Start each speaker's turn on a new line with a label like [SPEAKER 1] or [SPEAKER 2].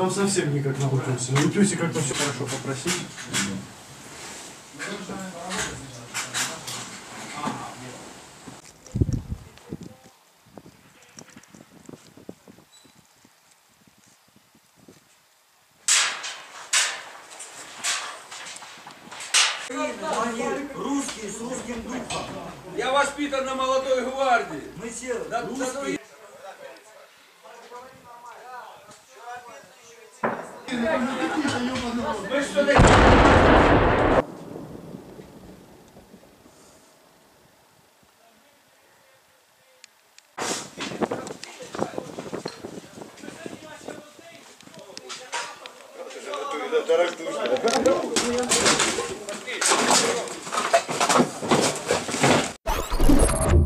[SPEAKER 1] там совсем никак научимся. Ну, Пюси как-то все хорошо попросить.
[SPEAKER 2] Они русские с русским духом.
[SPEAKER 3] Я воспитан на молодой гвардии.
[SPEAKER 2] Мы все русские.
[SPEAKER 3] Мы что такие?
[SPEAKER 4] Это